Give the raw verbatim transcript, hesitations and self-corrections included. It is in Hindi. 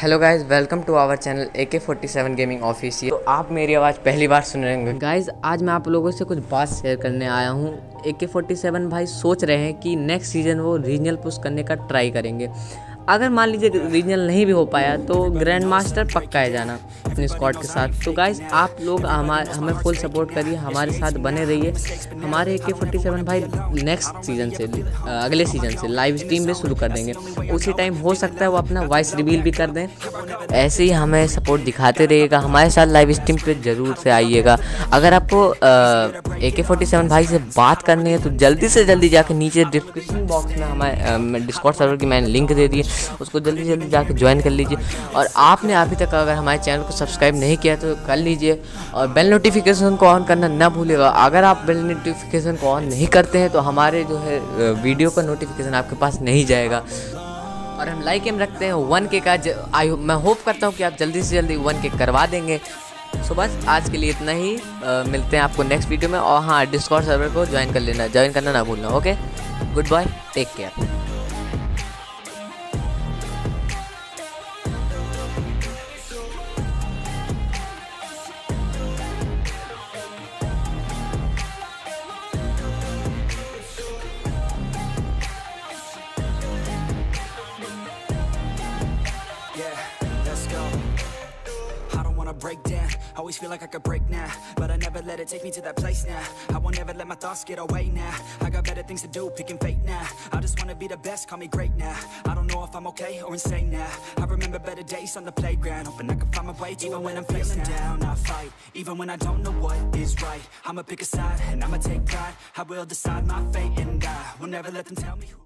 Hello guys, welcome to our channel A K forty seven gaming official. तो आप मेरी आवाज़ पहली बार सुन रहे होंगे। गाइस, आज मैं आप लोगों से कुछ बात शेयर करने आया हूँ। ए के फोर्टी सेवन भाई सोच रहे हैं कि नेक्स्ट सीज़न वो रीजनल पुश करने का ट्राई करेंगे। अगर मान लीजिए रीजनल नहीं भी हो पाया तो ग्रैंड मास्टर पक्का है जाना अपने स्क्वाड के साथ। तो गाइस, आप लोग हमारे हमें फुल सपोर्ट करिए, हमारे साथ बने रहिए। हमारे ए के फोर्टी सेवन भाई नेक्स्ट सीज़न से अगले सीज़न से लाइव स्ट्रीम भी शुरू कर देंगे। उसी टाइम हो सकता है वो अपना वॉइस रिवील भी कर दें। ऐसे ही हमें सपोर्ट दिखाते रहिएगा, हमारे साथ लाइव स्ट्रीम पे ज़रूर से आइएगा। अगर आपको ए के फोर्टी सेवन भाई से बात करनी है तो जल्दी से जल्दी जाकर नीचे डिस्क्रिप्शन बॉक्स में हमारे डिस्कॉर्ड सर्वर की मैंने लिंक दे दी है, उसको जल्दी जल्दी जाकर ज्वाइन कर लीजिए। और आपने अभी तक अगर हमारे चैनल को सब्सक्राइब नहीं किया तो कर लीजिए और बेल नोटिफिकेशन को ऑन करना ना भूलिएगा। अगर आप बेल नोटिफिकेशन को ऑन नहीं करते हैं तो हमारे जो है वीडियो का नोटिफिकेशन आपके पास नहीं जाएगा। और हम लाइक एम रखते हैं वन के का। आई मैं होप करता हूँ कि आप जल्दी से जल्दी वन के करवा देंगे। सो बस आज के लिए इतना ही। आ, मिलते हैं आपको नेक्स्ट वीडियो में। और हाँ, डिस्कॉर्ड सर्वर को ज्वाइन कर लेना, ज्वाइन करना ना भूलना। Okay, good bye, take care. Break down, always feel like I could break now, but I never let it take me to that place now. I won't ever let my thoughts get away now. I got better things to do, picking fate now. I just wanna be the best, call me great now. I don't know if I'm okay or insane now. I remember better days on the playground, hoping I can find my way even when I'm feeling down. I fight, even when I don't know what is right. I'ma pick a side and I'ma take pride. I will decide my fate and I will never let them tell me who